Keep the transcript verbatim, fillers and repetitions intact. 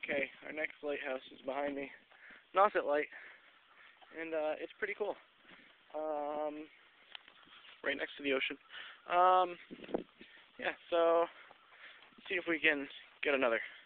Okay, our next lighthouse is behind me. Nauset Light. And uh, it's pretty cool. Um, right next to the ocean. Um, yeah, so let's see if we can get another.